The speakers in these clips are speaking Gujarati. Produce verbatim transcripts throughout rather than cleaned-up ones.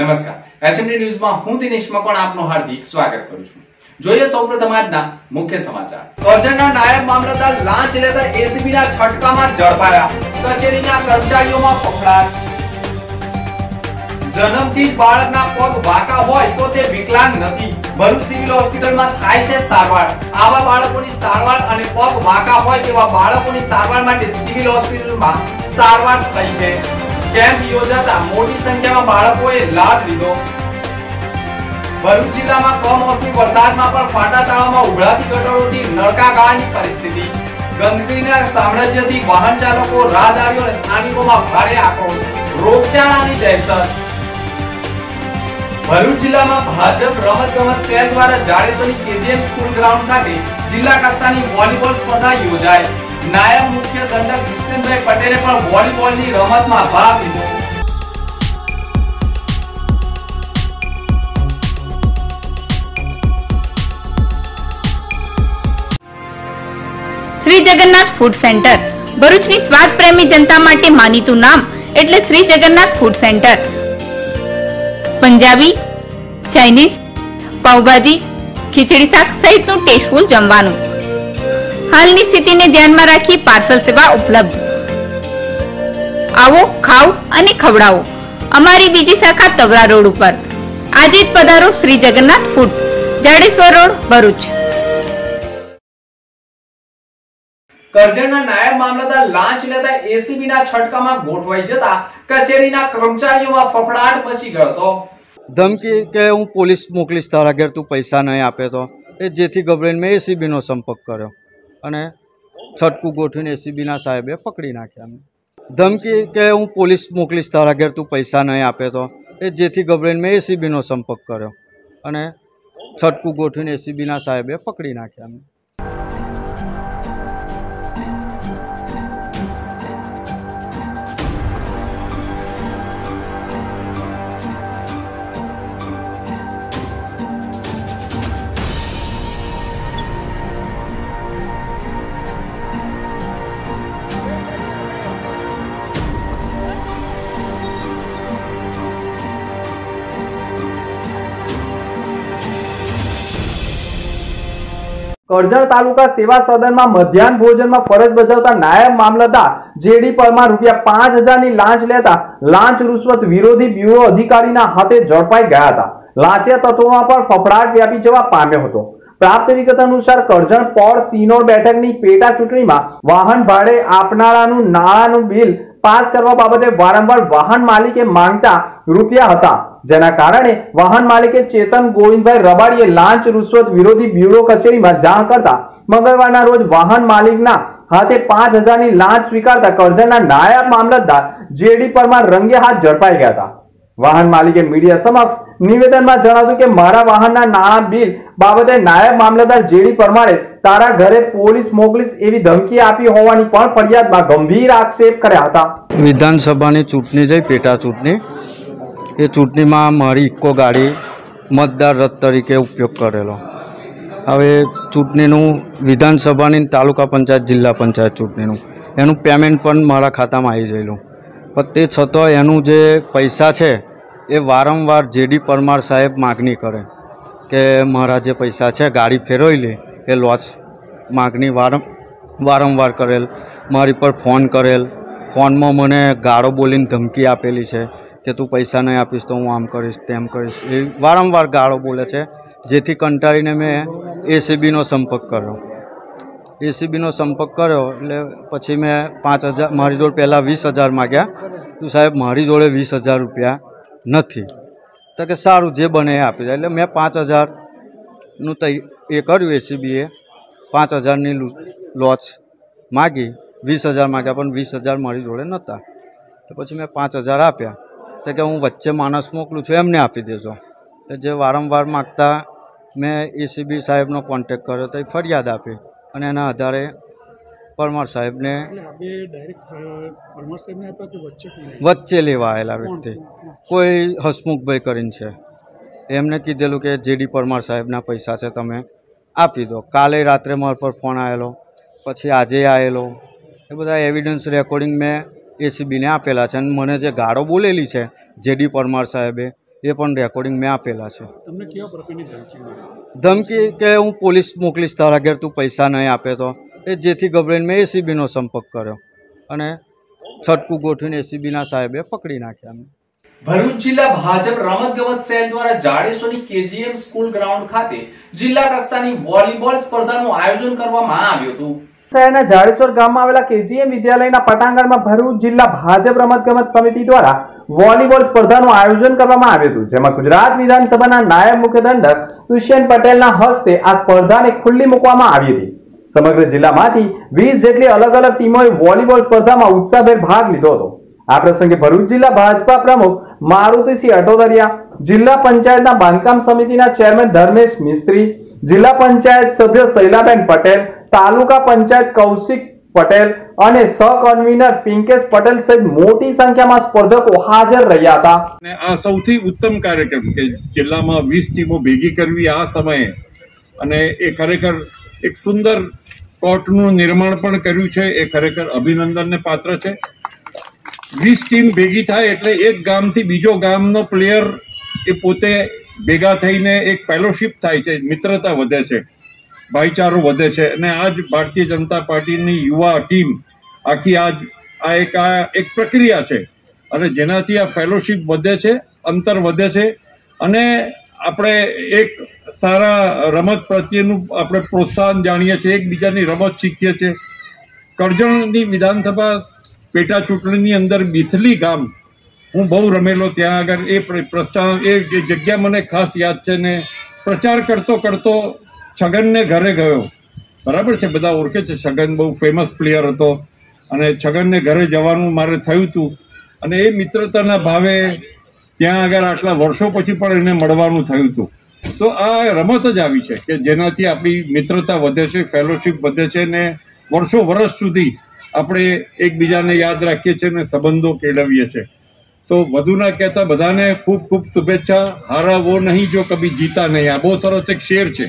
નમસ્કાર એસએમડી ન્યૂઝમાં હું દિનેશ મકવાણા આપનું હાર્દિક સ્વાગત કરું છું। જોઈએ સૌપ્રથમ આજના મુખ્ય સમાચાર। કરજણના નાયબ મામલતદાર લાંચ લેતા એસીબીના છટકામાં ઝડપાયા। કચેરીના કર્મચારીઓમાં ફફડાટ। જન્મથી જ બાળકના પગ વાંકા હોય તો તે વિકલાંગ નથી। ભરૂચ સિવિલ હોસ્પિટલમાં થાય છે સારવાર। આવા બાળકોની સારવાર અને પગ વાંકા હોય તેવા બાળકોની સારવાર માટે સિવિલ હોસ્પિટલમાં સારવાર થઈ છે। કેમ્પ યોજાતા મોટી સંખ્યામાં બાળકોએ લાભ લીધો। ભરૂચ જિલ્લામાં કમોસમી વરસાદમાં પણ ફાટા તળાવમાં ઉભરાતી ગટરોથી નળકાગાળની પરિસ્થિતિ। ગંદકીના સામ્રાજ્યથી વાહન ચાલકો, રાહદારીઓ અને સ્થાનિકોમાં ભારે આક્રોશ। રોગચાળાની દહેશત। ભરૂચ જિલ્લામાં ભાજપ રમતગમત સેલ દ્વારા જાડેશ્વરની કેજીએમ સ્કૂલ ગ્રાઉન્ડ ખાતે જિલ્લા કક્ષાની વોલીબોલ સ્પર્ધા યોજાઈ। નાયબ મુખ્ય દંડક દુષ્યંતભાઈ પટેલે પણ વોલીબોલની રમતમાં ભાગ લીધો। શ્રી જગન્નાથ ફૂડ સેન્ટર ભરૂચની સ્વાદ પ્રેમી જનતા માટે માનીતું નામ એટલે Shri Jagannath food centre. Punjabi, Chinese, pav bhaji, khichdi શાક સહિતનું ટેસ્ટફુલ જમવાનું। હાલની સ્થિતિને ધ્યાનમાં રાખી પાર્સલ સેવા ઉપલબ્ધ। આવો, ખાઓ અને ખવડાવો। અમારી બીજી શાખા તવરા રોડ ઉપર। આજે જ પધારો શ્રી જગન્નાથ ફૂડ, જાડેશ્વર રોડ, ભરૂચ। કરજણના નાયબ મામલતદાર લાંચ લેતા એસીબીના છટકામાં ગોઠવાઈ જતા કચેરીના કર્મચારીઓમાં ફફડાટ મચી ગયો હતો। ધમકી કે હું પોલીસ મોકલીશ તારા ઘેર તું પૈસા નહીં આપે તો, એ જેથી ગભરાઈને મેં એસીબીનો સંપર્ક કર્યો અને છટકું ગોઠવીને એસીબીના સાહેબે પકડી નાખ્યા। ધમકી કે હું પોલીસ મોકલીશ તારા ઘેર તું પૈસા નહીં આપે તો, એ જેથી ગભરાઈને મેં એસીબીનો સંપર્ક કર્યો અને છટકું ગોઠવીને એસીબીના સાહેબે પકડી નાખ્યા। કરજણ તાલુકા સેવા સદનમાં મધ્યાહન ભોજનમાં ફરજ બજાવતા નાયબ મામલતદાર જેડી પરમાર રૂપિયા પાંચ હજારની લાંચ લેતા લાંચ રૂશ્વત વિરોધી બ્યુરો અધિકારીના હાથે ઝડપાઈ ગયા હતા। લાંચિયા તત્વોમાં પણ ફફડાટ વ્યાપી જવા પામ્યો હતો। પ્રાપ્ત વિગત અનુસાર કરજણ પોર સિનોર બેઠકની પેટા ચૂંટણીમાં વાહન ભાડે આપનારાનું નાણાંનું બિલ પાસ કરવા બાબતે વારંવાર વાહન માલિકે માંગતા રૂપિયા હતા, જેના કારણે વાહન માલિકે ચેતન ગોવિંદભાઈ રબાડીએ લાંચ રૂશ્વત વિરોધી બ્યુરો કચેરીમાં જાણ કરતા મંગળવારના રોજ વાહન માલિકના હાથે પાંચ હજારની લાંચ સ્વીકારતા કરજણના નાયબ મામલતદાર જેડી પરમાર રંગે હાથ ઝડપાઈ ગયા હતા। વાહન માલિકે મીડિયા સમક્ષ નિવેદનમાં જણાવ્યું કે મારા વાહનના નાણાં બિલ બાબતે નાયબ મામલતદાર જેડી પરમારે તારા ઘરે પોલીસ મોકલીશ એવી ધમકી આપી હોવાની પણ ફરિયાદમાં ગંભીર આક્ષેપ કર્યા હતા। વિધાનસભાની ચૂંટણી જઈ પેટા ચૂંટણી, એ ચૂંટણીમાં મારી ઇકો ગાડી મતદાર રથ તરીકે ઉપયોગ કરેલો। હવે ચૂંટણીનું વિધાનસભાની તાલુકા પંચાયત, જિલ્લા પંચાયત ચૂંટણીનું એનું પેમેન્ટ પણ મારા ખાતામાં આવી ગયેલું, પણ તે છતાં એનું જે પૈસા છે એ વારંવાર જેડી પરમાર સાહેબ માગણી કરે કે મારા જે પૈસા છે ગાડી ફેરવી લે, એ લોચ માગણી વારં વારંવાર કરેલ। મારી પર ફોન કરેલ, ફોનમાં મને ગાળો બોલીને ધમકી આપેલી છે કે તું પૈસા નહીં આપીશ તો હું આમ કરીશ તેમ કરીશ, એ વારંવાર ગાળો બોલે છે। જેથી કંટાળીને મેં એસીબીનો સંપર્ક કર્યો। એસીબીનો સંપર્ક કર્યો એટલે પછી મેં પાંચ હજાર મારી જોડે પહેલાં વીસ હજાર માગ્યા। તું સાહેબ મારી જોડે વીસ હજાર રૂપિયા નથી, તો કે સારું જે બને એ આપી જાય। એટલે મેં પાંચ હજારનું તૈ એ કર્યું, એસીબીએ પાંચ હજારની લોચ માગી, વીસ હજાર માગ્યા પણ વીસ હજાર મારી જોડે નહોતા। તો પછી મેં પાંચ હજાર આપ્યા, તો કે હું વચ્ચે માણસ મોકલું છું એમને આપી દેજો। જે વારંવાર માગતા મેં એસીબી સાહેબનો કોન્ટેક્ટ કર્યો તો એ ફરિયાદ આપી અને એના આધારે પરમાર સાહેબને વચ્ચે લેવા આવેલા વ્યક્તિ કોઈ હસમુખભાઈ કરીને છે, એમને કીધેલું કે જેડી પરમાર સાહેબના પૈસા છે તમે આપી દો। કાલે રાત્રે મારા પર ફોન આવેલો, પછી આજે આવેલો, એ બધા એવિડન્સ રેકોર્ડિંગ મેં એસીબીને આપેલા છે। અને મને જે ગાળો બોલેલી છે જેડી પરમાર સાહેબે એ પણ રેકોર્ડિંગ મેં આપેલા છે. તમને કેવા પ્રકારની ધમકી મળી? ધમકી કે હું પોલીસ મોકલીશ તારા ઘેર, તું પૈસા નહીં આપે તો. એ જેથી ગભરાઈને મેં એસીબીનો સંપર્ક કર્યો અને છટકું ગોઠવીને એસીબીના સાહેબે પકડી નાખ્યા. ભરૂચ જિલ્લા ભાજપ રમતગમત સેલ દ્વારા જાડેશ્વરી કેજીએમ સ્કૂલ ગ્રાઉન્ડ ખાતે જિલ્લા કક્ષાની વોલીબોલ સ્પર્ધાનું આયોજન કરવામાં આવ્યું હતું. શહેરના જાડેશ્વર ગામમાં આવેલા કેજીએમ વિદ્યાલયના પટાંગણમાં ભરૂચ જિલ્લા ભાજપ રમતગમત સમિતિ દ્વારા વોલીબોલ સ્પર્ધાનું આયોજન કરવામાં આવ્યું હતું, જેમાં ગુજરાત વિધાનસભાના નાયબ મુખ્ય દંડક દુષ્યંત પટેલના હસ્તે આ સ્પર્ધાને ખુલ્લી મૂકવામાં આવી હતી. સમગ્ર જિલ્લામાંથી વીસ જેટલી અલગ અલગ ટીમોએ વોલીબોલ સ્પર્ધામાં ઉત્સાહભેર ભાગ લીધો હતો. આ પ્રસંગે ભરૂચ જિલ્લા ભાજપા પ્રમુખ મારુતિસિંહ અટોદરિયા, જિલ્લા પંચાયતના બાંધકામ સમિતિના ચેરમેન ધર્મેશ મિસ્ત્રી, જિલ્લા પંચાયત સભ્ય શૈલાબેન પટેલ, તાલુકા પંચાયત કૌશિક પટેલ અને સહ કન્વીનર પિંકેશ પટેલ સહિત મોટી સંખ્યામાં સ્પર્ધકો હાજર રહ્યા હતા. આ સૌથી ઉત્તમ કાર્યક્રમ કે જિલ્લામાં વીસ ટીમો ભેગી કરવી આ સમયે, અને એ ખરેખર એક સુંદર કોર્ટનું નિર્માણ પણ કર્યું છે, એ ખરેખર અભિનંદનને પાત્ર છે. વીસ ટીમ ભેગી થાય એટલે એક ગામથી બીજો ગામનો પ્લેયર એ પોતે ભેગા થઈને એક ફેલોશિપ થાય છે, મિત્રતા વધે છે, ભાઈચારો વધે છે. અને આજ ભારતીય જનતા પાર્ટીની યુવા ટીમ આખી આજ આ એક આ એક પ્રક્રિયા છે, અને જેનાથી આ ફેલોશિપ વધે છે, અંતર વધે છે, અને આપણે એક સારા રમત પ્રત્યેનું આપણે પ્રોત્સાહન જાણીએ છીએ, એકબીજાની રમત શીખીએ છીએ. કરજણની વિધાનસભા પેટા ચૂંટણીની અંદર બીથલી ગામ હું બહુ રમેલો, ત્યાં આગળ એ પ્રસ્થાન એ જગ્યા મને ખાસ યાદ છે. ને પ્રચાર કરતો કરતો છગનને ઘરે ગયો, બરાબર છે, બધા ઓળખે છે, છગન બહુ ફેમસ પ્લેયર હતો, અને છગનને ઘરે જવાનું મારે થયું હતું. અને એ મિત્રતાના ભાવે ત્યાં આગળ આટલા વર્ષો પછી પણ એને મળવાનું થયું હતું. તો આ રમત જ આવી છે કે જેનાથી આપણી મિત્રતા વધે છે, ફેલોશિપ વધે છે, ને વર્ષો વર્ષ સુધી આપણે એકબીજાને યાદ રાખીએ છીએ અને સંબંધો કેળવીએ છીએ. તો વધુ ના કહેતા બધાને ખૂબ ખૂબ શુભેચ્છા. હારા વો નહીં જો કભી જીતા નહીં, આ બહુ સરસ એક શેર છે.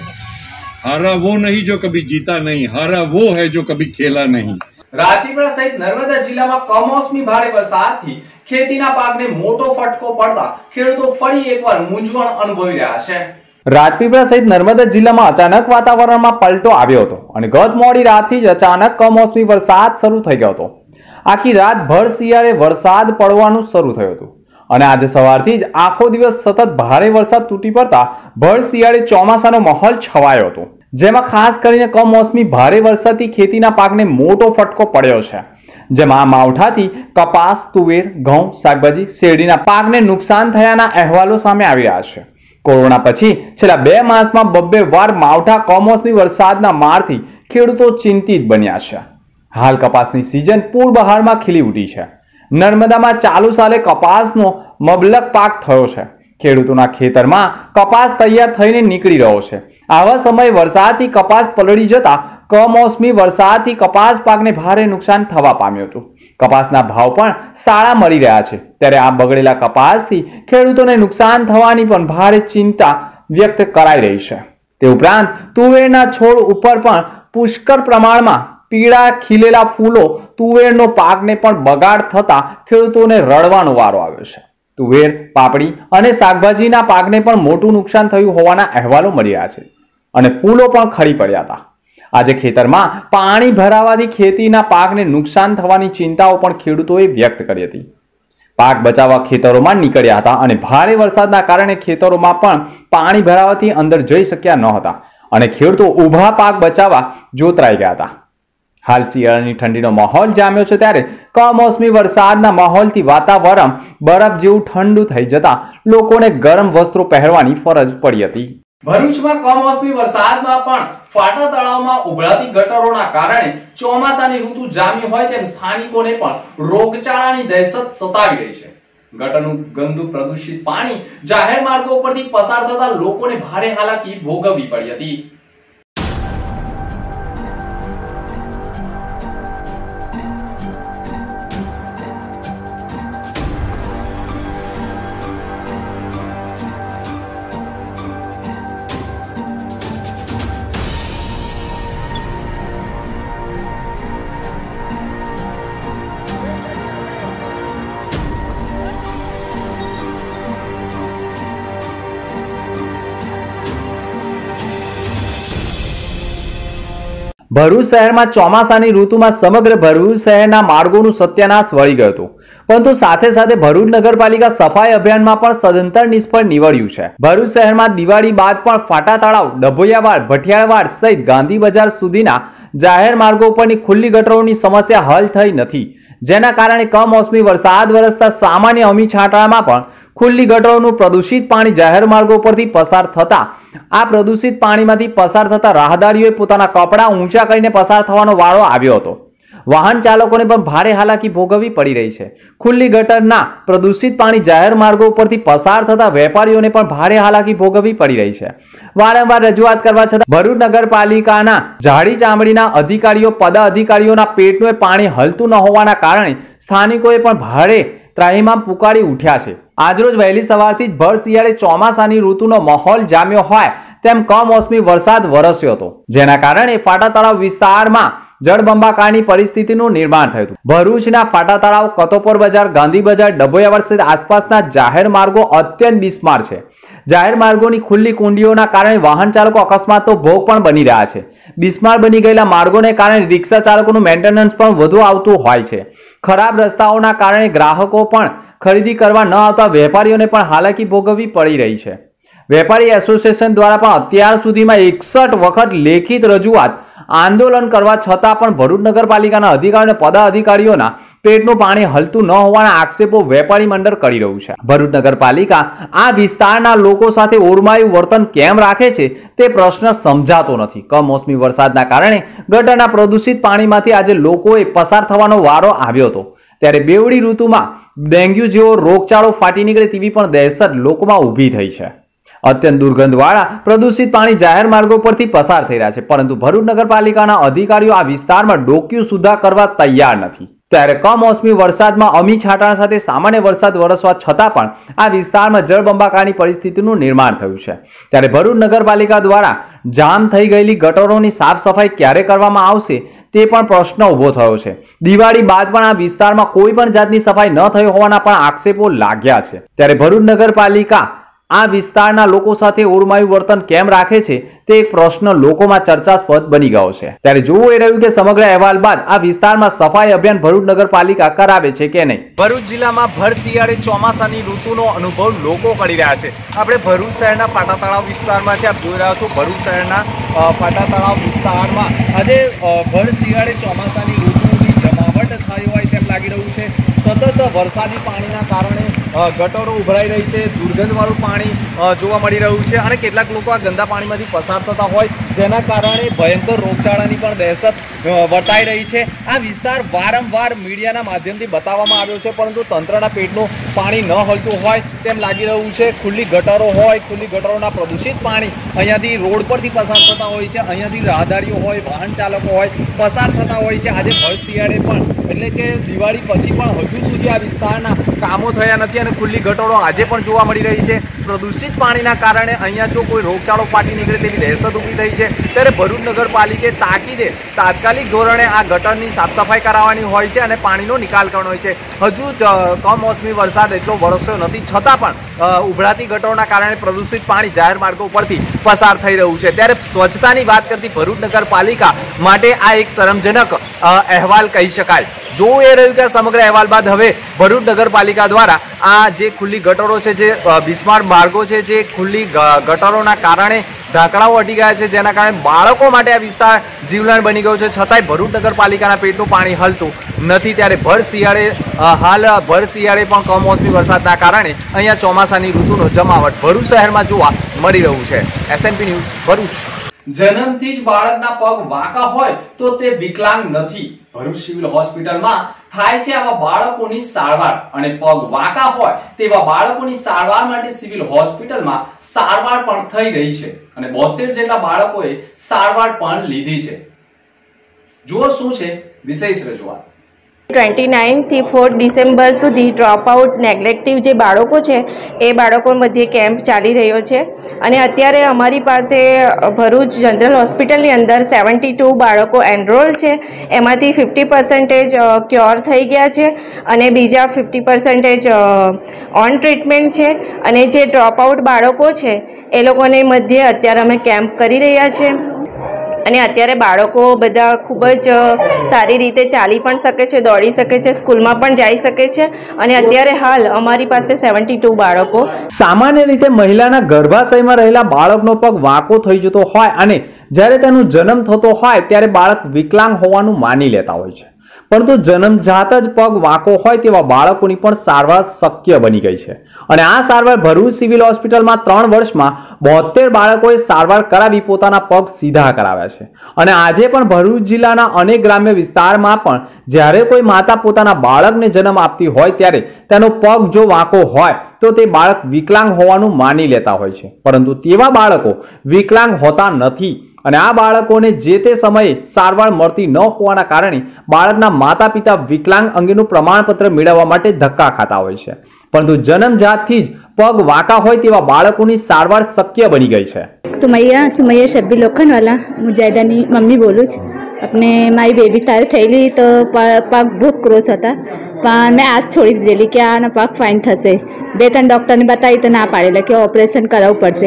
હારા વો નહીં જો કભી જીતા નહીં, હારા વો હૈ જો કભી ખેલા નહીં. રાજપીપળા સહિત નર્મદા જિલ્લામાં કમોસમી ભારે વરસાદથી ખેતીના પાકને મોટો ફટકો પડતા ખેડૂતો ફરી એકવાર મૂંઝવણ અનુભવી રહ્યા છે. રાજપીપળા સહિત નર્મદા જિલ્લામાં અચાનક વાતાવરણમાં પલટો આવ્યો હતો અને ગત મોડી રાતથી જ અચાનક કમોસમી વરસાદ શરૂ થઈ ગયો હતો. આખી રાત ભર શિયાળે વરસાદ પડવાનું શરૂ થયું હતું અને આજે સવારથી જ આખો દિવસ સતત ભારે વરસાદ તૂટી પડતા ભર શિયાળે ચોમાસાનો માહોલ છવાયો હતો, જેમાં ખાસ કરીને કમોસમી ભારે વરસાદથી ખેતીના પાકને મોટો ફટકો પડ્યો છે. જેમાં આ માવઠાથી કપાસ, તુવેર, ઘઉં, શાકભાજી, શેરડીના પાકને નુકસાન થયાના અહેવાલો સામે આવી રહ્યા છે. કોરોના પછી છેલ્લા બે માસમાં બબ્બે વાર માવઠા કમોસમી વરસાદના મારથી ખેડૂતો ચિંતિત બન્યા છે. હાલ કપાસની સિઝન પૂર બહારમાં ખીલી ઉઠી છે. નર્મદામાં ચાલુ સાલે કપાસનો મબલક પાક થયો છે. ખેડૂતોના ખેતરમાં કપાસ તૈયાર થઈને નીકળી રહ્યો છે. આવા સમયે વરસાદથી કપાસ પલળી જતા કમોસમી વરસાદથી કપાસ પાકને ભારે નુકસાન થવા પામ્યું હતું. કપાસના ભાવ પણ સારા મળી રહ્યા છે. ત્યારે આ બગડેલા કપાસથી ખેડૂતોને નુકસાન થવાની પણ ભારે ચિંતા વ્યક્ત કરાઈ રહી છે. તે ઉપરાંત તુવેરના છોડ ઉપર પણ પુષ્કળ પ્રમાણમાં પીળા ખીલેલા ફૂલો તુવેરનો પાકને પણ બગાડ થતા ખેડૂતોને રડવાનો વારો આવ્યો છે. તુવેર, પાપડી અને શાકભાજીના પાકને પણ મોટું નુકસાન થયું હોવાના અહેવાલો મળી રહ્યા છે અને ફૂલો પણ ખરી પડ્યા હતા. આજે ખેતરમાં પાણી ભરાવાથી ખેતીના પાકને નુકસાન થવાની ચિંતાઓ પણ ખેડૂતોએ વ્યક્ત કરી હતી. પાક બચાવવા ખેતરોમાં નીકળ્યા હતા અને ભારે વરસાદના કારણે ખેતરોમાં પણ પાણી ભરાવાથી અંદર જઈ શક્યા ન હતા અને ખેડૂતો ઊભા પાક બચાવવા જોતરાઈ ગયા હતા. હાલ શિયાળાની ઠંડીનો માહોલ જામ્યો છે, ત્યારે કમોસમી વરસાદના માહોલથી વાતાવરણ બરફ જેવું ઠંડુ થઈ જતા લોકોને ગરમ વસ્ત્રો પહેરવાની ફરજ પડી હતી. ભરૂચમાં કમોસમી વરસાદમાં પણ ફાટા તળાવમાં ઉભરાતી ગટરોના કારણે ચોમાસાની ઋતુ જામી હોય તેમ સ્થાનિકોને પણ રોગચાળાની દહેશત સતાવી રહી છે. ગટરનું ગંદુ પ્રદૂષિત પાણી જાહેર માર્ગો ઉપરથી પસાર થતા લોકોને ભારે હાલાકી ભોગવવી પડી હતી. ભરૂચ શહેરમાં ચોમાસાની ઋતુમાં સમગ્ર ભરૂચ શહેરના માર્ગોનું સત્યાનાશ વળી ગયું હતું, પરંતુ સાથે સાથે ભરૂચ નગરપાલિકા સફાઈ અભિયાનમાં પણ સદંતર નિષ્ફળ નીવડ્યું છે। ભરૂચ શહેરમાં દિવાળી બાદ પણ ફાટા તળાવ, ડભોયાવાડ, ભટિયાળવાડ સહિત ગાંધી બજાર સુધીના જાહેર માર્ગો પરની ખુલ્લી ગટરોની સમસ્યા હલ થઈ નથી, જેના કારણે કમોસમી વરસાદ વરસતા સામાન્ય અમી છાંટામાં પણ ખુલ્લી ગટરોનું પ્રદૂષિત પાણી જાહેર માર્ગો પરથી પસાર થતા આ પ્રદૂષિત પાણીમાંથી પસાર થતા રાહદારીઓએ પોતાના કપડા ઊંચા કરીને પસાર થવાનો વારો આવ્યો હતો। વાહન ચાલકોને પણ ભારે હાલાકી ભોગવવી પડી રહી છે। ખુલ્લી ગટરના પ્રદૂષિત પાણી જાહેર માર્ગો પરથી પસાર થતા વેપારીઓને પણ ભારે હાલાકી ભોગવવી પડી રહી છે। વારંવાર રજૂઆત કરવા છતાં ભરૂચ નગરપાલિકાના જાડી ચામડીના અધિકારીઓ પદ અધિકારીઓના પેટનું પાણી હલતું ન હોવાના કારણે સ્થાનિકોએ પણ ભારે ત્રાહિમામ પુકારી ઉઠ્યા છે। આજરોજ વહેલી સવારથી જ ભર શિયાળે ચોમાસાની ઋતુનો માહોલ જામ્યો હોય તેમ કમોસમી વરસાદ વરસ્યો હતો, જેના કારણે ફાટા તળાવ વિસ્તારમાં જળબંબાકારની પરિસ્થિતિનું નિર્માણ થયું હતું। ભરૂચના ફાટા તળાવ, કતોપર બજાર, ગાંધી બજાર, ડભોયાવાડ સહિત આસપાસના જાહેર માર્ગો અત્યંત બિસ્માર છે। જાહેર માર્ગોની ખુલ્લી કુંડીઓના કારણે વાહન ચાલકો અકસ્માતનો ભોગ પણ બની રહ્યા છે। બિસ્માર બની ગયેલા માર્ગોને કારણે રિક્ષા ચાલકોનું મેન્ટેનન્સ પણ વધુ આવતું હોય છે। ખરાબ રસ્તાઓના કારણે ગ્રાહકો પણ ખરીદી કરવા ન આવતા વેપારીઓને પણ હાલાકી ભોગવવી પડી રહી છે। વેપારી એસોસિએશન દ્વારા પણ અત્યાર સુધીમાં એકસઠ વખત લેખિત રજૂઆત, આંદોલન કરવા છતાં પણ ભરૂચ નગરપાલિકાના અધિકારીઓ અને પદ અધિકારીઓના પેટનું પાણી હલતું ન હોવાના આક્ષેપો વેપારી મંડળ કરી રહ્યું છે। ભરૂચ નગરપાલિકા આ વિસ્તારના લોકો સાથે ઓરમાયું વર્તન કેમ રાખે છે તે પ્રશ્ન સમજાતો નથી। કમોસમી વરસાદના કારણે ગટરના પ્રદૂષિત પાણીમાંથી આજે લોકોએ પસાર થવાનો વારો આવ્યો હતો, ત્યારે બેવડી ઋતુમાં ડેન્ગ્યુ જેવો રોગચાળો ફાટી નીકળે તેવી પણ દહેશત લોકોમાં ઊભી થઈ છે। અત્યંત દુર્ગંધવાળા પ્રદૂષિત પાણી જાહેર માર્ગો પરથી પસાર થઈ રહ્યા છે, પરંતુ ભરૂચ નગરપાલિકાના અધિકારીઓ આ વિસ્તારમાં ડોક્યું સુધા કરવા તૈયાર નથી। ત્યારે કમોસમી વરસાદમાં અમી છાંટા સાથે સામાન્ય વરસાદ વરસવા છતાં પણ આ વિસ્તારમાં જળબંબાકારની પરિસ્થિતિનું નિર્માણ થયું છે। ત્યારે ભરૂચ નગરપાલિકા દ્વારા જામ થઈ ગયેલી ગટરોની સાફ સફાઈ ક્યારે કરવામાં આવશે તે પણ પ્રશ્ન ઊભો થયો છે। દિવાળી બાદ પણ આ વિસ્તારમાં કોઈ પણ જાતની સફાઈ ન થઈ હોવાના પણ આક્ષેપો લાગ્યા છે। ત્યારે ભરૂચ નગરપાલિકા આ વિસ્તારના લોકો સાથે ઓરમાયું વર્તન કેમ રાખે છે તે એક પ્રશ્ન લોકોમાં ચર્ચાસ્પદ બની ગયો છે। ત્યારે જોવું એ રહ્યું કે સમગ્ર અહેવાલ બાદ આ વિસ્તારમાં સફાઈ અભિયાન ભરૂચ નગરપાલિકા કરાવે છે કે નહીં। ભરૂચ જિલ્લામાં ભર શિયાળે ચોમાસાની ઋતુનો અનુભવ લોકો કરી રહ્યા છે। આપણે ભરૂચ શહેરના ફાટા તળાવ વિસ્તારમાં છે, આપ જોઈ રહ્યા છો ભરૂચ શહેરના ફાટા તળાવ વિસ્તારમાં આજે ભર શિયાળે ચોમાસાની ઋતુની જમાવટ થઈ હોય તેમ લાગી રહ્યું છે। સતત વરસાદી પાણીના કારણે ગટરો ઉભરાઈ રહી છે, દુર્ગંધવાળું પાણી જોવા મળી રહ્યું છે અને કેટલાક લોકો આ ગંદા પાણીમાંથી પસાર થતા હોય જેના કારણે ભયંકર રોગચાળાની પણ દહેશત વર્તાઈ રહી છે। આ વિસ્તાર વારંવાર મીડિયાના માધ્યમથી બતાવવામાં આવ્યો છે, પરંતુ તંત્રના પેટનું પાણી ન હલતું હોય તેમ લાગી રહ્યું છે। ખુલ્લી ગટરો હોય, ખુલ્લી ગટરોના પ્રદૂષિત પાણી અહીંયાથી રોડ પરથી પસાર થતા હોય છે, અહીંયાથી રાહદારીઓ હોય, વાહન ચાલકો હોય પસાર થતા હોય છે। આજે ભર શિયાળે પણ એટલે કે દિવાળી પછી પણ હજુ સુધી આ વિસ્તારના કામો થયા નથી અને ખુલ્લી ગટરો આજે પણ જોવા મળી રહી છે। પ્રદૂષિત પાણીના કારણે અહીંયા જો કોઈ રોગચાળો ફાટી નીકળે તેવી દહેશત ઊભી થઈ છે। ત્યારે ભરૂચ નગરપાલિકે તાકીદે તાત્કાલિક ધોરણે આ ગટરની સાફ સફાઈ કરાવવાની હોય છે અને પાણીનો નિકાલ કરવાનો હોય છે। હજુ જ કમોસમી વરસાદ એટલો વરસ્યો નથી છતાં પણ ઉભરાતી ગટરોના કારણે પ્રદૂષિત પાણી જાહેર માર્ગો પરથી પસાર થઈ રહ્યું છે। ત્યારે સ્વચ્છતાની વાત કરતી ભરૂચ નગરપાલિકા માટે આ એક શરમજનક અહેવાલ કહી શકાય। જોવું એ રહ્યું કે સમગ્ર અહેવાલ બાદ હવે ભરૂચ નગરપાલિકા દ્વારા આ જે ખુલ્લી ગટરો છે, જે બિસ્માર માર્ગો છે, જે ખુલ્લી ગટરોના કારણે ઢાંકણાઓ હટી ગયા છે, જેના કારણે બાળકો માટે આ વિસ્તાર જીવલેણ બની ગયો છે, છતાંય ભરૂચ નગરપાલિકાના પેટનું પાણી હલતું નથી। ત્યારે ભર શિયાળે હાલ ભર શિયાળે પણ કમોસમી વરસાદના કારણે અહીંયા ચોમાસાની ઋતુનો જમાવટ ભરૂચ શહેરમાં જોવા મળી રહ્યું છે। SNP news Bharuch. જન્મથી જ બાળકના પગ વાંકા હોય તો તે વિકલાંગ નથી। ભરૂચ સિવિલ હોસ્પિટલમાં થાય છે આવા બાળકોની સારવાર અને પગ વાંકા હોય તેવા બાળકોની સારવાર માટે સિવિલ હોસ્પિટલમાં સારવાર પણ થઈ રહી છે અને બોતેર જેટલા બાળકોએ સારવાર પણ લીધી છે। જુઓ શું છે વિશેષ રજૂઆત। ટ્વેન્ટી નાઇનથી ફોર ડિસેમ્બર સુધી ડ્રોપ આઉટ નેગ્લેક્ટિવ જે બાળકો છે એ બાળકો મધ્યે કેમ્પ ચાલી રહ્યો છે અને અત્યારે અમારી પાસે ભરૂચ જનરલ હોસ્પિટલની અંદર સેવન્ટી ટુ બાળકો એનરોલ છે, એમાંથી ફિફ્ટી પર્સન્ટેજ ક્યોર થઈ ગયા છે અને બીજા ફિફ્ટી પર્સન્ટેજ ઓન ટ્રીટમેન્ટ છે અને જે ડ્રોપ આઉટ બાળકો છે એ લોકોને મધ્યે અત્યારે અમે કેમ્પ કરી રહ્યા છીએ। અને અત્યારે બાળકો બધા ખૂબ જ સારી રીતે ચાલી પણ શકે છે, દોડી શકે છે, સ્કૂલમાં પણ જઈ શકે છે. અને અત્યારે હાલ અમારી પાસે સેવન્ટી ટુ બાળકો. સામાન્ય રીતે મહિલાના ગર્ભાશયમાં રહેલા બાળકનો પગ વાંકો થઈ જતો હોય અને જ્યારે તેનો જન્મ થતો હોય ત્યારે બાળક વિકલાંગ હોવાનું માની લેતા હોય છે, પરંતુ જન્મજાત જ પગ વાંકો હોય તેવા બાળકોની પણ સારવાર શક્ય બની ગઈ છે. અને આ સારવાર ભરૂચ સિવિલ હોસ્પિટલમાં ત્રણ વર્ષમાં બોતેર બાળકોએ સારવાર કરાવી પોતાના પગ સીધા કરાવ્યા છે. અને આજે પણ ભરૂચ જિલ્લાના અનેક ગ્રામ્ય વિસ્તારમાં પણ જ્યારે કોઈ માતા પોતાના બાળકને જન્મ આપતી હોય ત્યારે તેનો પગ જો વાંકો હોય તો તે બાળક વિકલાંગ હોવાનું માની લેતા હોય છે, પરંતુ તેવા બાળકો વિકલાંગ હોતા નથી. અને આ બાળકોને જે તે સમયે સારવાર મળતી ન હોવાના કારણે બાળકના માતા પિતા વિકલાંગ અંગેનું પ્રમાણપત્ર મેળવવા માટે ધક્કા ખાતા હોય છે, પરંતુ જન્મજાતથી જ પગ વાંકા હોય તેવા બાળકોની સારવાર શક્ય બની ગઈ છે. सुमैया सुमैया शब्बी लोखंडवाला मुजाहिदानी मम्मी बोलूँ જ अपने मारी बेबी તારે થયેલી તો પગ બહુ ક્રોસ હતા, પણ મેં આજ છોડી દીધેલી કે આના પગ ફાઇન થશે. બે ત્રણ ડૉક્ટરને બતાવી તો ના પાડેલા કે ઓપરેશન કરાવવું પડશે.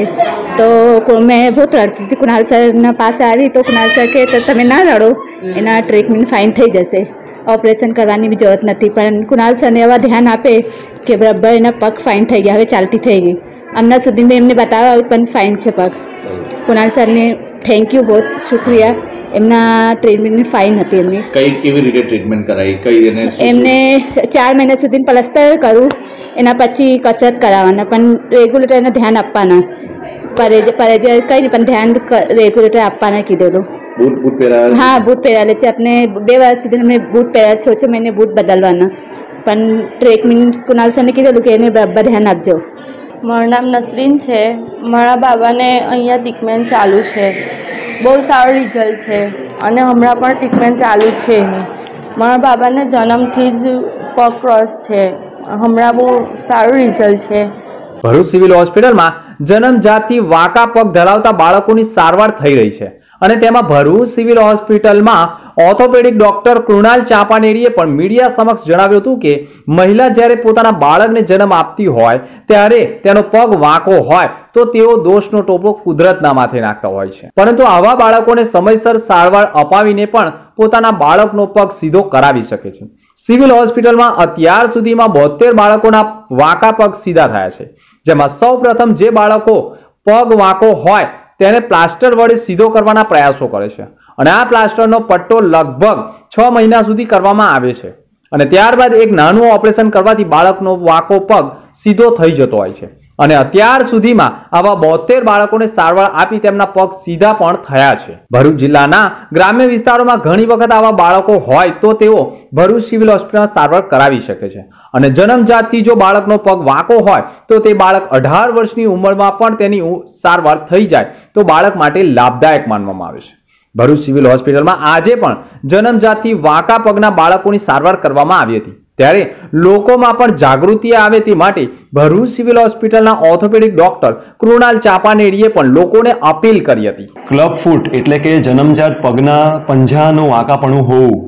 તો મેં બહુ રડતી હતી. કુણાલ સરના પાસે આવી તો કુણાલ સર કે તો તમે ના રડો, એના ટ્રીટમેન્ટ ફાઇન થઈ જશે, ઓપરેશન કરવાની બી જરૂરત નથી. પણ કુણાલ સરને એવા ધ્યાન આપે કે બરાબર એના પગ ફાઇન થઈ ગયા, હવે ચાલતી થઈ ગઈ. હમણાં સુધી મેં એમને બતાવ્યા પણ ફાઇન છે પગ. કુણાલ સરને થેન્ક યુ, બહુ શુક્રિયા. એમના ટ્રીટમેન્ટ ફાઇન હતી. એમની કઈ કેવી રીતે ટ્રીટમેન્ટ કરાવી? કઈ એને એમને ચાર મહિના સુધી પ્લાસ્ટર કરું, એના પછી કસરત કરાવવાના, પણ રેગ્યુલેટર એને ધ્યાન આપવાના. પરેજ પરેજ કંઈ નહીં, પણ ધ્યાન રેગ્યુલેટર આપવાના કીધેલું. બૂટ બૂટ પહેરાવે? હા, બૂટ પહેરાવે છે. આપણે બે વર્ષ સુધી અમને બૂટ પહેરાવે, છ છ મહિને બૂટ બદલવાના. પણ ટ્રીટમેન્ટ કુણાલ સરને કીધેલું કે એને બરાબર ધ્યાન આપજો. મારું નામ નસરીન છે. મારા બાબાને અહીંયા ટ્રીટમેન્ટ ચાલુ છે, બહુ સારું રિઝલ્ટ છે અને હમણાં પણ ટ્રીટમેન્ટ ચાલુ જ છે એની. મારા બાબાને જન્મથી જ પગ ક્રોસ છે, હમણાં બહુ સારું રિઝલ્ટ છે. ભરૂચ સિવિલ હોસ્પિટલમાં જન્મજાતથી વાંકા પગ ધરાવતા બાળકોની સારવાર થઈ રહી છે. અને તેમાં ભરૂચ સિવિલ હોસ્પિટલમાં ઓર્થોપેડિક ડોક્ટર કૃણાલ ચાંપાનેરીએ પણ મીડિયા સમક્ષ જણાવ્યું હતું કે મહિલા જ્યારે પોતાના બાળકને જન્મ આપતી હોય ત્યારે તેનો પગ વાંકો હોય તો તેઓ દોષનો ટોપલો કુદરતના માથે નાખતા હોય છે, પરંતુ આવા બાળકોને સમયસર સારવાર અપાવીને પણ પોતાના બાળકનો પગ સીધો કરાવી શકે છે. સિવિલ હોસ્પિટલમાં અત્યાર સુધીમાં બોતેર બાળકોના વાંકા પગ સીધા થયા છે, જેમાં સૌ પ્રથમ જે બાળકો પગ વાંકો હોય તેને પ્લાસ્ટર વડે સીધો કરવાના પ્રયાસો કરે છે. અને આ પ્લાસ્ટરનો પટ્ટો લગભગ છ મહિના સુધી કરવામાં આવે છે અને ત્યારબાદ એક નાનું ઓપરેશન કરવાથી બાળકનો વાંકો પગ સીધો થઈ જતો હોય છે. અને અત્યાર સુધીમાં આવા બોતેર બાળકોને સારવાર આપી તેમના પગ સીધા પણ થયા છે. ભરૂચ જિલ્લાના ગ્રામ્ય વિસ્તારોમાં ઘણી વખત આવા બાળકો હોય તો તેઓ ભરૂચ સિવિલ હોસ્પિટલમાં સારવાર કરાવી શકે છે. અને જન્મજાતથી જો બાળકનો પગ વાંકો હોય તો તે બાળક અઢાર વર્ષની ઉંમરમાં પણ તેની સારવાર થઈ જાય તો બાળક માટે લાભદાયક માનવામાં આવે છે. ભરૂચ સિવિલ હોસ્પિટલમાં આજે પણ જન્મજાતથી વાંકા પગના બાળકોની સારવાર કરવામાં આવી હતી, ત્યારે લોકોમાં પણ જાગૃતિ આવે તે માટે ભરૂચ સિવિલ હોસ્પિટલના ઓર્થોપેડિક ડોક્ટર કૃણાલ ચાંપાનેરીએ પણ લોકોને અપીલ કરી હતી. ક્લબ ફૂટ એટલે કે જન્મજાત પગના પંજાનું વાંકાપણું હોવું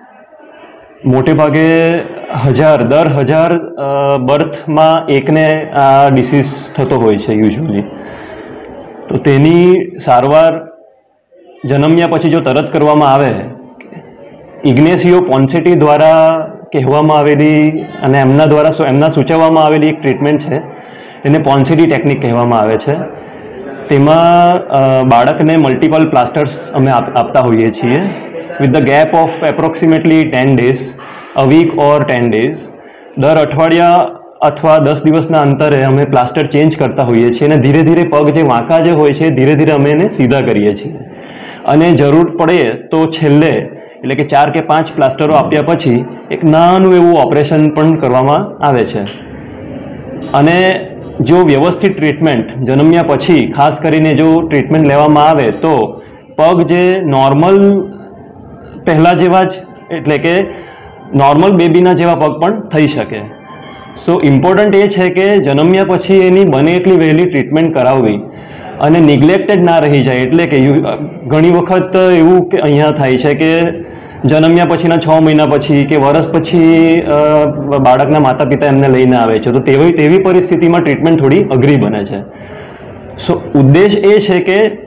મોટે ભાગે હજાર દર હજાર બર્થમાં એકને આ ડિસીઝ થતો હોય છે યુઝ્યુઅલી. તો તેની સારવાર જન્મ્યા પછી જો તરત કરવામાં આવે, ઇગ્નેસિયો પોન્સેટી દ્વારા કહેવામાં આવેલી અને એમના દ્વારા એમના સૂચવવામાં આવેલી એક ટ્રીટમેન્ટ છે, એને પોન્સેટી ટેકનિક કહેવામાં આવે છે. તેમાં બાળકને મલ્ટિપલ પ્લાસ્ટર્સ અમે આપતા હોઈએ છીએ with the gap of approximately ten days, a week or ten days. દર અઠવાડિયા અથવા દસ દિવસના અંતરે અમે પ્લાસ્ટર ચેન્જ કરતા હોઈએ છીએ અને ધીરે ધીરે પગ જે વાંકા જે હોય છે ધીરે ધીરે અમે એને સીધા કરીએ છીએ. અને જરૂર પડે તો છેલ્લે એટલે કે ચાર કે પાંચ પ્લાસ્ટરો આપ્યા પછી એક નાનું એવું ઓપરેશન પણ કરવામાં આવે છે. અને જો વ્યવસ્થિત ટ્રીટમેન્ટ જન્મ્યા પછી ખાસ કરીને જો ટ્રીટમેન્ટ લેવામાં આવે તો પગ જે નોર્મલ પહેલાં જેવા જ એટલે કે નોર્મલ બેબીના જેવા પગ પણ થઈ શકે. સો ઇમ્પોર્ટન્ટ એ છે કે જન્મ્યા પછી એની બને એટલી વહેલી ટ્રીટમેન્ટ કરાવવી અને નિગ્લેક્ટેડ ના રહી જાય. એટલે કે ઘણી વખત એવું કે અહીંયા થાય છે કે જન્મ્યા પછીના છ મહિના પછી કે વર્ષ પછી બાળકના માતા પિતા એમને લઈને આવે છે, તો તેવી તેવી પરિસ્થિતિમાં ટ્રીટમેન્ટ થોડી અઘરી બને છે. સો ઉદ્દેશ એ છે કે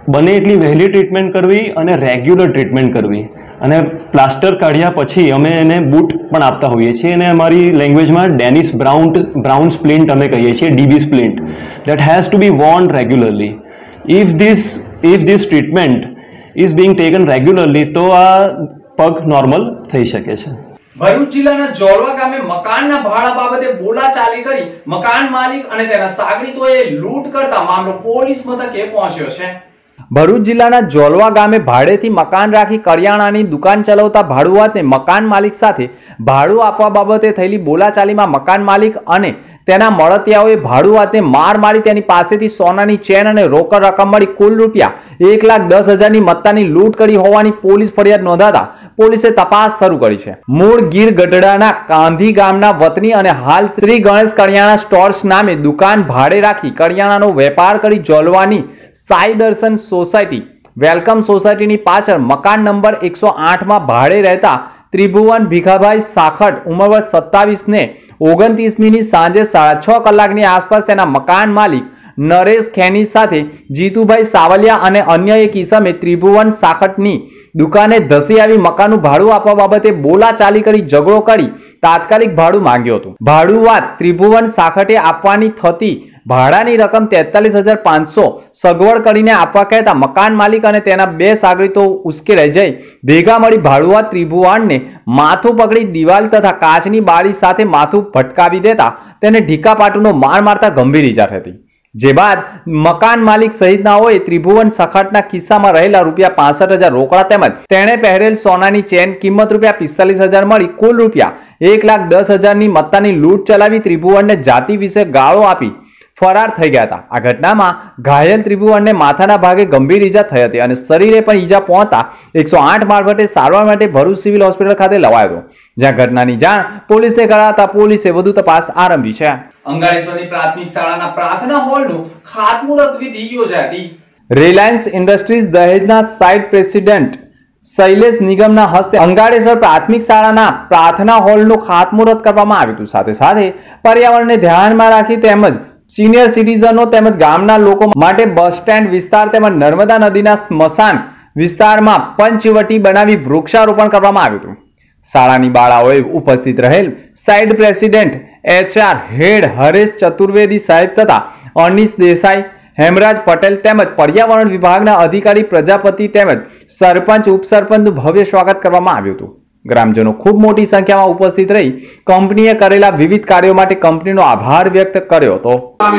બને એટલી વહેલી ટ્રીટમેન્ટ કરવી અને રેગ્યુલર ટ્રીટમેન્ટ કરવી. અને પ્લાસ્ટર કાઢ્યા પછી અમે એને બૂટ પણ આપતા હોઈએ છીએ અને અમારી લેંગ્વેજમાં ડેનિસ બ્રાઉન બ્રાઉન સ્પ્લિન્ટ અમે કહીએ છીએ, DB splint, that has to be worn regularly. If this if this treatment is being taken regularly તો આ પગ નોર્મલ થઈ શકે છે. ભરૂચ જિલ્લાના જોલવા ગામે મકાનના ભાડા બાબતે બોલાચાલી કરી મકાન માલિક અને તેના સાગરીતોએ લૂંટ કરતા મામલો પોલીસ મથકે પહોંચ્યો છે. ભરૂચ જિલ્લાના જોલવા ગામે ભાડેથી મકાન રાખી કરિયાણાની દુકાન ચલાવતા ભાડુઆતને મકાન માલિક સાથે ભાડું આપવા બાબતે થયેલી બોલાચાલીમાં મકાન માલિક અને તેના મળતિયાઓએ ભાડુઆતને માર મારી તેની પાસેથી સોનાની ચેન અને રોકડ રકમ મળી કુલ રૂપિયા એક લાખ દસ હજારની મત્તાની લૂંટ કરી હોવાની પોલીસ ફરિયાદ નોંધાતા પોલીસે તપાસ શરૂ કરી છે. મૂળ ગીર ગઢડાના કાંધી ગામના વતની અને હાલ શ્રી ગણેશ કરિયાણા સ્ટોર્સ નામે દુકાન ભાડે રાખી કરિયાણાનો વેપાર કરી જોલવાની સાઈ દર્શન સોસાયટી વેલકમ સોસાયટીની પાછળ મકાન નંબર એકસો આઠ માં ભાડે રહેતા ત્રિભુવન ભીખાભાઈ સાખટ ઉંમર વર્ષ સત્તાવીસ ને ઓગણત્રીસમી સાંજે સાડા છ કલાકની આસપાસ તેના મકાન માલિક નરેશ ખેની સાથે જીતુભાઈ સાવલિયા અને અન્ય એક ઈસમે ત્રિભુવન સાખટની દુકાને ધસી આવી મકાનનું ભાડું આપવા બાબતે બોલાચાલી કરી ઝઘડો કરી તાત્કાલિક ભાડું માંગ્યું હતું. ભાડુઆત ત્રિભુવન સાખટે આપવાની થતી ભાડાની રકમ તેતાલીસ હજાર પાંચસો સગવડ કરીને આપવા કહેતા મકાન માલિક અને તેના બે સાગરીતો ઉશ્કેરાઈ જઈ ભેગા મળી ભાડુઆત ત્રિભુવનને માથું પકડી દિવાલ તથા કાચની બારી સાથે માથું ભટકાવી દેતા તેને ઢીકાપાટુનો માર મારતા ગંભીર ઈજા હતી. જે બાદ મકાન માલિક સહિતનાઓએ ત્રિભુવન સખાટના કિસ્સામાં રહેલા રૂપિયા પાસઠ હજાર રોકડા તેમજ તેણે પહેરેલ સોનાની ચેન કિંમત રૂપિયા પિસ્તાલીસ હજાર મળી કુલ રૂપિયા એક લાખ દસ હજારની મત્તાની લૂંટ ચલાવી ત્રિભુવનને જાતિ વિશે ગાળો આપી ફરાર થઈ ગયા હતા. આ ઘટનામાં ઘાયલ ત્રિભુવનને માથાના ભાગે ગંભીર ઈજા થઈ હતી અને શરીરે પણ ઈજા પહોંચતા એકસો આઠ મારફતે સારવાર માટે ભરૂચ સિવિલ હોસ્પિટલ ખાતે લવાયો હતો, જ્યાં ઘટનાની જાણ પોલીસને કરાતા પોલીસે વધુ તપાસ આરંભી છે. અંગારેશ્વરની પ્રાથમિક શાળાના પ્રાર્થના હોલનું ખાતમુહૂર્ત વિધિ યોજાઈ હતી. રિલાયન્સ ઇન્ડસ્ટ્રીઝ દહેજના સાઇટ પ્રેસિડેન્ટ શૈલેષ નિગમના હસ્તે અંગારેશ્વર પ્રાથમિક શાળાના પ્રાર્થના હોલનું ખાતમુહૂર્ત કરવામાં આવ્યું હતું. સાથે સાથે પર્યાવરણને ધ્યાનમાં રાખી તેમજ સિનિયર સિટીઝનો તેમજ ગામના લોકો માટે બસ સ્ટેન્ડ વિસ્તાર તેમજ નર્મદા નદીના સ્મશાન વિસ્તારમાં પંચવટી બનાવી વૃક્ષારોપણ કરવામાં આવ્યું હતું. શાળાની બાળાઓએ ઉપસ્થિત રહેલ site president HR head Haresh Chaturvedi સાહેબ તથા અનિશ દેસાઈ, હેમરાજ પટેલ તેમજ પર્યાવરણ વિભાગના અધિકારી પ્રજાપતિ તેમજ સરપંચ ઉપસરપંચનું ભવ્ય સ્વાગત કરવામાં આવ્યું હતું. ગ્રામજનો ખૂબ મોટી સંખ્યામાં ઉપસ્થિત રહી કંપનીએ કરેલા વિવિધ કાર્યો માટે કંપનીનો આભાર વ્યક્ત કર્યો હતો.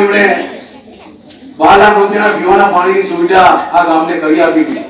પીવાના પાણીની સુવિધા આ ગામને કરી આપી હતી,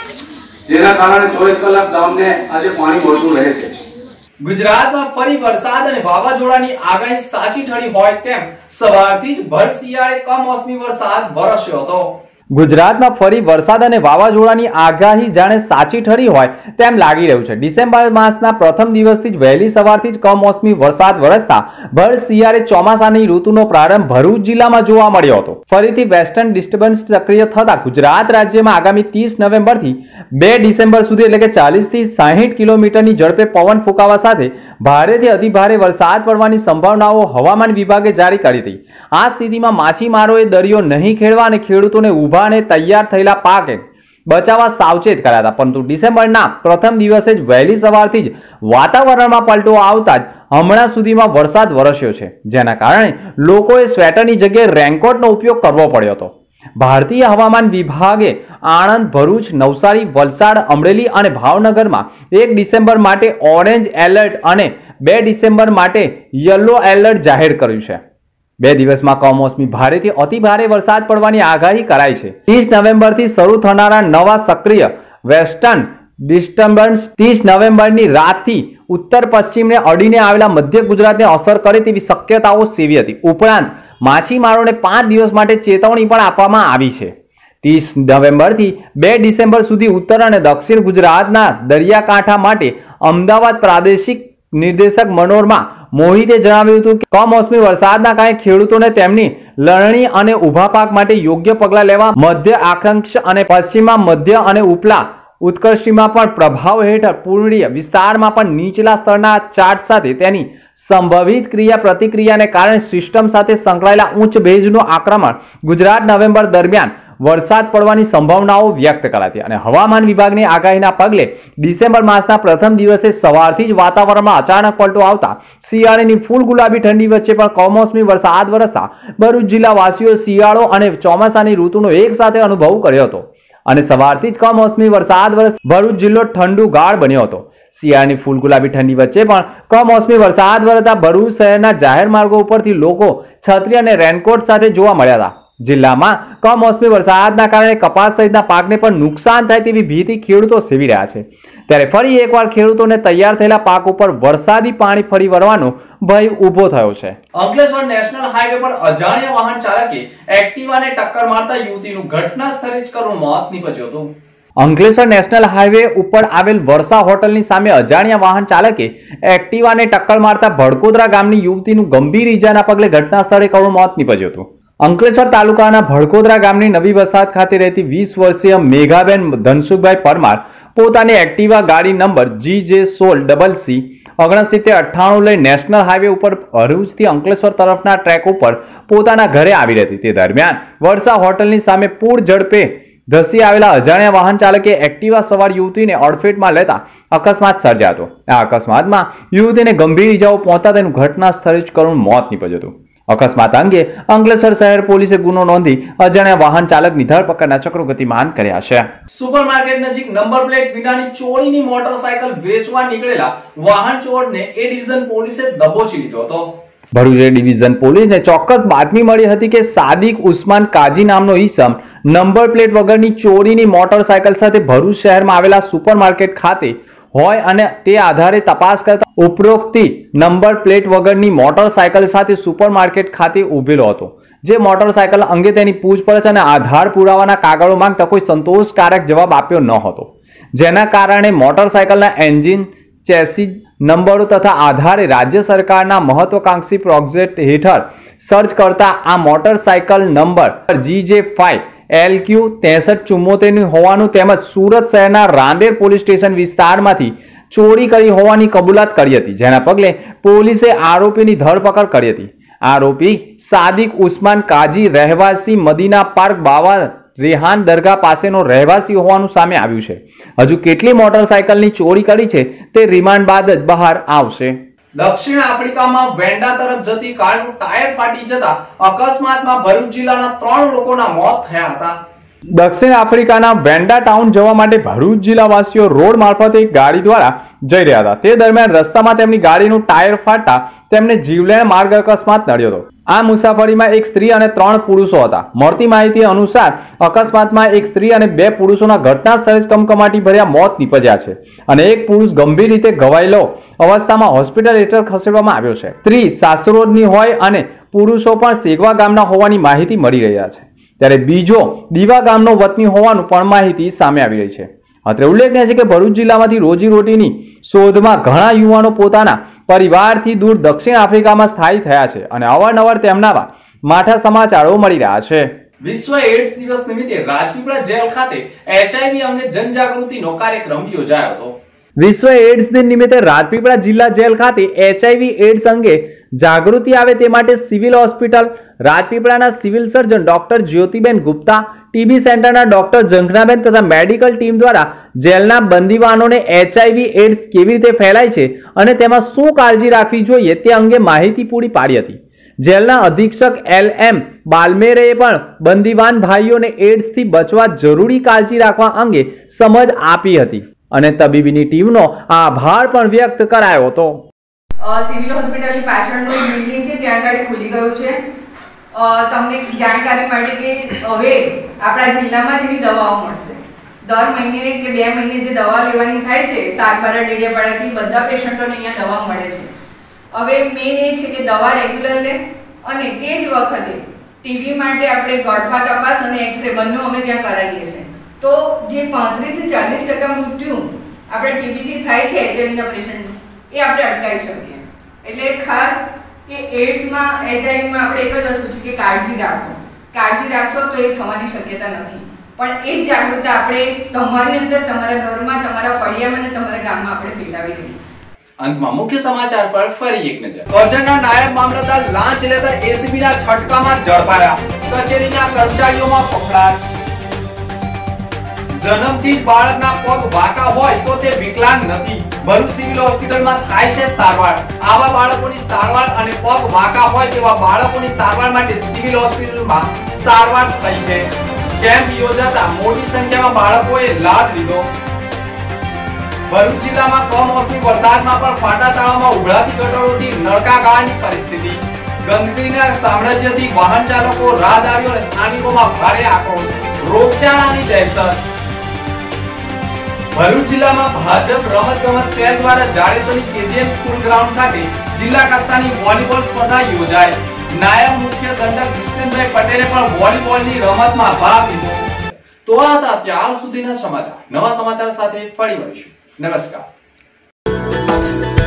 જેના કારણે ચોવીસ કલાક ગામને આજે પાણી મળતું રહે છે. ગુજરાતમાં ફરી વરસાદ અને વાવાઝોડાની આગાહી સાચી ઠરી હોય તેમ સવારથી જ ભર શિયાળે કમોસમી વરસાદ વરસ્યો હતો. ગુજરાતમાં ફરી વરસાદ અને વાવાઝોડાની આગાહી જાણે સાચી ઠરી હોય તેમ લાગી રહ્યું છે. ડિસેમ્બર માસના પ્રથમ દિવસથી જ વહેલી સવારથી જ કમોસમી વરસાદ વરસતા ભર શિયાળે ચોમાસાની ઋતુનો પ્રારંભ ભરૂચ જિલ્લામાં જોવા મળ્યો હતો. ફરીથી વેસ્ટર્ન ડિસ્ટર્બન્સ સક્રિય થતા ગુજરાત રાજ્યમાં આગામી ત્રીસ નવેમ્બરથી બે ડિસેમ્બર સુધી એટલે કે ચાલીસ થી સાહીઠ કિલોમીટરની ઝડપે પવન ફૂંકાવા સાથે ભારેથી અતિભારે વરસાદ પડવાની સંભાવનાઓ હવામાન વિભાગે જારી કરી હતી. આ સ્થિતિમાં માછીમારોએ દરિયો નહીં ખેડવા અને ખેડૂતોને ઉભા અને તૈયાર થયેલા પાકે બચાવવા સાવચેત કર્યા હતા. પરંતુ ડિસેમ્બરના પ્રથમ દિવસે જ વહેલી સવારથી જ વાતાવરણમાં પલટો આવતા જ હમણાં સુધીમાં વરસાદ વરસ્યો છે, જેના કારણે લોકોએ સ્વેટરની જગ્યાએ રેનકોટનો ઉપયોગ કરવો પડ્યો હતો. ભારતીય હવામાન વિભાગે આણંદ, ભરૂચ, નવસારી, વલસાડ, અમરેલી અને ભાવનગરમાં એક ડિસેમ્બર માટે ઓરેન્જ એલર્ટ અને બે ડિસેમ્બર માટે યલો એલર્ટ જાહેર કર્યું છે. બે દિવસમાં કમોસમી ભારેથી અતિ ભારે વરસાદ પડવાની આગાહી કરાઈ છે. ત્રીસ નવેમ્બરથી શરૂ થનારા નવા સક્રિય વેસ્ટર્ન ડિસ્ટર્બન્સ ત્રીસ નવેમ્બરની રાતથી ઉત્તર પશ્ચિમને અડીને આવેલા મધ્ય ગુજરાતને અસર કરે તેવી શક્યતાઓ સેવી હતી. ઉપરાંત માછીમારોને પાંચ દિવસ માટે ચેતવણી પણ આપવામાં આવી છે. ત્રીસ નવેમ્બરથી બે ડિસેમ્બર સુધી ઉત્તર અને દક્ષિણ ગુજરાતના દરિયાકાંઠા માટે અમદાવાદ પ્રાદેશિક નિર્દેશક મનોરમા મોહિતે જણાવ્યું હતું કે કમોસમી વરસાદના કારણે ખેડૂતોને તેમની લણણી અને ઊભા પાક માટે યોગ્ય પગલાં લેવા મધ્ય અક્ષાંશ અને પશ્ચિમમાં મધ્ય અને ઉપલા ઉત્કર્ષમાં પણ પ્રભાવ હેઠળ પૂર્વીય વિસ્તારમાં પણ નીચલા સ્તરના ચાર્ટ સાથે તેની સંભવિત ક્રિયા પ્રતિક્રિયાને કારણે સિસ્ટમ સાથે સંકળાયેલા ઉચ્ચ ભેજનું આક્રમણ ગુજરાત નવેમ્બર દરમિયાન વરસાદ પડવાની સંભાવનાઓ વ્યક્ત કરાતી અને હવામાન વિભાગની આગાહીના પગલે ડિસેમ્બર માસના પ્રથમ દિવસે સવારથી જ વાતાવરણમાં અચાનક પલટો આવતા શિયાળાની ફૂલ ગુલાબી ઠંડી વચ્ચે પણ કમોસમી વરસાદ વરસતા ભરૂચ જિલ્લા વાસીઓ શિયાળો અને ચોમાસાની ઋતુનો એક સાથે અનુભવ કર્યો હતો અને સવારથી જ કમોસમી વરસાદ વરસ ભરૂચ જિલ્લો ઠંડુગાળ બન્યો હતો। શિયાળાની ફૂલ ગુલાબી ઠંડી વચ્ચે પણ કમોસમી વરસાદ વરસતા ભરૂચ શહેરના જાહેર માર્ગો ઉપરથી લોકો છત્રી અને રેનકોટ સાથે જોવા મળ્યા હતા। જિલ્લામાં કમોસમી વરસાદના કારણે કપાસ સહિતના પાકને પણ નુકસાન થાય તેવી ભીતિ ખેડૂતો સેવી રહ્યા છે। ત્યારે ફરી એકવાર ખેડૂતોને તૈયાર થયેલા પાક ઉપર વરસાદી પાણી ફરી વળવાનો ભય ઊભો થયો છે। અંકલેશ્વર નેશનલ હાઈવે પર અજાણ્યા વાહન ચાલકે એક્ટિવાને ટક્કર મારતા યુવતીનું ઘટના સ્થળે જ કરુણ મોત નીપજ્યું હતું। અંકલેશ્વર નેશનલ હાઈવે ઉપર આવેલ વર્ષા હોટલની સામે અજાણ્યા વાહન ચાલકે એક્ટિવાને ટક્કર મારતા ભડકોદરા ગામની યુવતીનું ગંભીર ઈજાના પગલે ઘટના સ્થળે કરુણ મોત નીપજ્યું હતું। અંકલેશ્વર તાલુકાના ભડકોદરા ગામની નવી વસાહત ખાતે રહેતી વીસ વર્ષીય મેઘાબેન ધનસુખભાઈ પરમાર પોતાની એક્ટિવા ગાડી નંબર જી જે સોળ ડબલ સી ઓગણસિત્તેર અઠ્ઠાણું લઈ નેશનલ હાઈવે ઉપર ભરૂચથી અંકલેશ્વર તરફના ટ્રેક ઉપર પોતાના ઘરે આવી હતી। તે દરમિયાન વર્ષા હોટલની સામે પૂર ઝડપે ધસી આવેલા અજાણ્યા વાહન ચાલકે એક્ટિવા સવાર યુવતીને અડફેટમાં લેતા અકસ્માત સર્જાયો હતો। આ અકસ્માતમાં યુવતીને ગંભીર ઈજાઓ પહોંચતા તેનું ઘટના સ્થળે જ કરુણ મોત નીપજ્યું હતું। અકસ્માત અંગે અંકલેશ્વર શહેર પોલીસે ગુનો નોંધી અજાણ્યા વાહન ચાલકની ધરપકડના ચક્રો ગતિમાન કર્યા છે। સુપરમાર્કેટ નજીક નંબર પ્લેટ વિનાની ચોરીની મોટરસાયકલ વેચવા નીકળેલા વાહન ચોરને એ ડિવિઝન પોલીસે દબોચી લીધો હતો। ભરૂચ ડિવિઝન પોલીસને ચોક્કસ બાતમી મળી હતી કે સાદિક ઉસ્માન કાજી નામનો ઈસમ નંબર પ્લેટ વગરની ચોરીની મોટરસાયકલ સાથે ભરૂચ શહેરમાં આવેલા સુપરમાર્કેટ ખાતે હોય અને તે આધારે તપાસ કરતા ઉપરોક્ત નંબર પ્લેટ વગરની મોટરસાયકલ સાથે સુપરમાર્કેટ ખાતે ઉભેલો હતો। જે મોટરસાયકલ અંગે તેની પૂછપરછ અને આધાર પુરાવાના કાગળો માંગતા કોઈ સંતોષકારક જવાબ આપ્યો ન હતો, જેના કારણે મોટરસાયકલના એન્જિન, ચેસિસ નંબરો તથા આધારે રાજ્ય સરકારના મહત્વાકાંક્ષી પ્રોજેક્ટ હેઠળ સર્ચ કરતા આ મોટરસાયકલ નંબર જી જે ફાઈવ એલ ક્યુ ત્રેસઠ ચુમ્મોતેર ની હોવાનું તેમજ સુરત શહેરના રાંદેર પોલીસ સ્ટેશન વિસ્તારમાંથી ચોરી કરી હોવાની કબૂલાત કરી હતી, જેના પગલે પોલીસે આરોપીની ધરપકડ કરી હતી। આરોપી સાદિક ઉસ્માન કાજી રહેવાસી મદીના પાર્ક બાવા રેહાન દરગાહ પાસેનો રહેવાસી હોવાનું સામે આવ્યું છે। હજુ કેટલી મોટરસાયકલની ચોરી કરી છે તે રિમાન્ડ બાદ જ બહાર આવશે। દક્ષિણ આફ્રિકામાં વેન્ડા તરફ જતી કારનું ટાયર ફાટી જતા અકસ્માતમાં ભરૂચ જિલ્લાના ત્રણ લોકોના મોત થયા હતા। દક્ષિણ આફ્રિકાના વેન્ડા ટાઉન જવા માટે ભરૂચ જિલ્લાવાસીઓ રોડ મારફતે એક ગાડી દ્વારા જઈ રહ્યા હતા। તે દરમિયાન રસ્તામાં તેમની ગાડીનું ટાયર ફાટતા તેમને જીવલેણ માર્ગ અકસ્માત નડ્યો હતો। આ મુસાફરીમાં એક સ્ત્રી અને ત્રણ પુરુષો હતા। મળતી માહિતી અનુસાર અકસ્માતમાં એક સ્ત્રી અને બે પુરુષોના ઘટના સ્થળે જ કમકમાટી ભર્યા મોત નીપજ્યા છે અને એક પુરુષ ગંભીર રીતે ઘવાયેલો અવસ્થામાં હોસ્પિટલ હેઠળ ખસેડવામાં આવ્યો છે। સ્ત્રી સાસરોદની હોય અને પુરુષો પણ સેગવા ગામના હોવાની માહિતી મળી રહ્યા છે, ત્યારે બીજો દીવા ગામનો વતની હોવાનું પણ માહિતી સામે આવી રહી છે। અત્રે ઉલ્લેખનીય છે કે ભરૂચ જિલ્લામાંથી રોજીરોટીની શોધમાં ઘણા યુવાનો પોતાના પરિવારથી દૂર દક્ષિણ આફ્રિકામાં સ્થાયી થયા છે અને અવારનવાર તેમના માઠા સમાચારો મળી રહ્યા છે। વિશ્વ એડ્સ દિવસ નિમિત્તે રાજપીપળા જેલ ખાતે એચઆઈવી અંગે જનજાગૃતિનો કાર્યક્રમ યોજાયો હતો। વિશ્વ એડ્સ દિન નિમિત્તે રાજપીપળા જિલ્લા જેલ ખાતે એચઆઈવી એડ્સ અંગે જાગૃતિ આવે તે માટે સિવિલ હોસ્પિટલ રાજપીપળાના civil surgeon doctor Jyotiben Gupta, TB સેન્ટરના ડોક્ટર ઝંખનાબેન તથા મેડિકલ ટીમ દ્વારા જેલના બંદીવાનોને એચઆઈવી એડ્સ કેવી રીતે ફેલાય છે અને તેમાં શું કાળજી રાખવી જોઈએ તે અંગે માહિતી પૂરી પાડી હતી। જેલના અધિક્ષક એલ એમ બાલમેરે પણ બંદીવાન ભાઈઓને એડ્સથી બચવા જરૂરી કાળજી રાખવા અંગે સમજ આપી હતી અને તબીબીની ટીમનો આભાર પણ વ્યક્ત કરાયો હતો। સિવિલ હોસ્પિટલની પાછળનું એક બિલ્ડિંગ છે, ત્યાં આગળ ખુલી ગયું છે। તમને જાણકારી માટે કે હવે આપણા જિલ્લામાં જેવી દવાઓ મળશે, દર મહિને કે બે મહિને જે દવા લેવાની થાય છે શાકભારા ડેડિયાપાડાથી બધા પેશન્ટોને અહીંયા દવા મળે છે। હવે મેઇન એ છે કે દવા રેગ્યુલર લે અને તે જ વખતે ટીબી માટે આપણે ગોળફા તપાસ અને એક્સરે બંને અમે ત્યાં કરાવીએ છીએ। તો જે પાંત્રીસથી ચાલીસ ટકા મૃત્યુ આપણે ટીબીથી થાય છે એચઆઈવીના પેશન્ટ એ આપણે અટકાવી શકીએ। એટલે ખાસ કે એડ્સમાં એચઆઈવીમાં આપણે એક જ વસ્તુ છે કે કાળજી રાખો, કાળજી રાખશો તો એ થવાની શક્યતા નથી, પણ એ જ જાગૃતતા આપણે તમારી અંદર, તમારા ઘરમાં, તમારા ફળિયામાં અને તમારા ગામમાં આપણે ફેલાવી દઈએ। અંતમાં મુખ્ય સમાચાર પર ફરી એક નજર। કરજણના નાયબ મામલતદાર લાંચ લેતા એસીબીના છટકામાં ઝડપાયા, કચેરીના કર્મચારીઓમાં ફફડાટ। જન્મથી જ બાળકના પગ વાંકા હોય તો તે વિકલાંગ નથી. ભરૂચ સિવિલ હોસ્પિટલમાં થાય છે સારવાર. આવા બાળકોની સારવાર અને પગ વાંકા હોય તેવા બાળકોની સારવાર માટે સિવિલ હોસ્પિટલમાં સારવાર થઈ છે. કેમ્પ યોજાતા મોટી સંખ્યામાં બાળકોએ લાભ લીધો. ભરૂચ જિલ્લામાં કમોસમી વરસાદમાં પણ ફાટા તળાવમાં ઉભરાતી ગટરોથી નળકાગાળની પરિસ્થિતિ. ગંદકીના સામ્રાજ્યથી વાહન ચાલકો, રાહદારીઓ અને સ્થાનિકોમાં ભારે આક્રોશ. રોગચાળાની દહેશત. ભરૂચ જિલ્લામાં ભાજપ રમતગમત સેલ દ્વારા જાડેશ્વરની કેજીએમ સ્કૂલ ગ્રાઉન્ડ ખાતે જિલ્લા કક્ષાની વોલીબોલ સ્પર્ધા યોજાઈ. નાયબ મુખ્ય દંડક દુષ્યંતભાઈ પટેલે પણ વોલીબોલની રમતમાં ભાગ લીધો. તો આ હતા ત્યાર સુધીના સમાચાર. નવા સમાચાર સાથે ફરી મળીશું. નમસ્કાર.